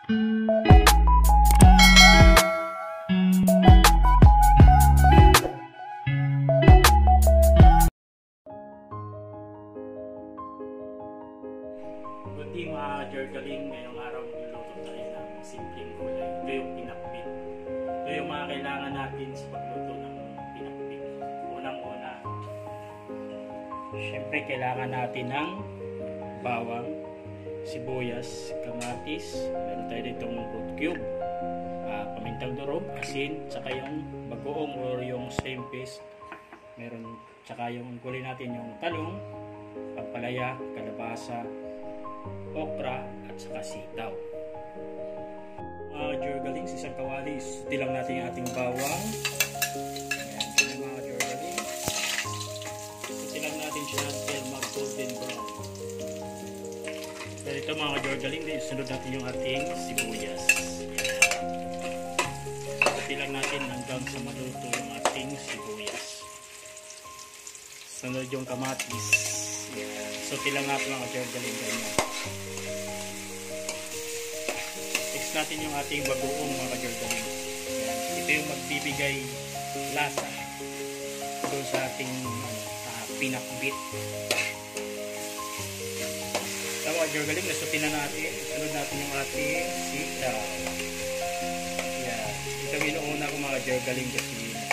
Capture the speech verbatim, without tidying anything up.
Buti mga jorgaling, ngayong araw magluluto tayo ng simpleng gulay. Ito yung pinakbet. Ito yung mga kailangan natin sa pagluto ng pinakbet. Unang-una, syempre kailangan natin ng bawang, sibuyas, kamatis, meron tayo ditong root cube, uh, pamintang durog, asin, tsaka yung bagoong or yung shrimp paste. Meron, tsaka yung gulay natin yung talong, pampalaya, kalabasa, okra at saka sitaw. Mga uh, jorgaling, sa isang kawali isuti lang natin yung ating bawang. Ayan, yun mga jorgaling. Isuti lang natin siya until mag golden brown. Dahil ito mga jorgaling, isunod natin yung ating sibuyas. Isuti lang natin hanggang sa maluto yung ating sibuyas. Sunod yung kamatis. Isuti lang natin mga jorgaling ganyan. Natin yung ating bagoong mga jorgaling. Ito yung magbibigay lasa doon sa ating uh, pinakbet. So mga jorgaling, nasutin na natin. Sunod natin yung ating sitaw. Yan. Ito yung inuuna ko mga jorgaling kasi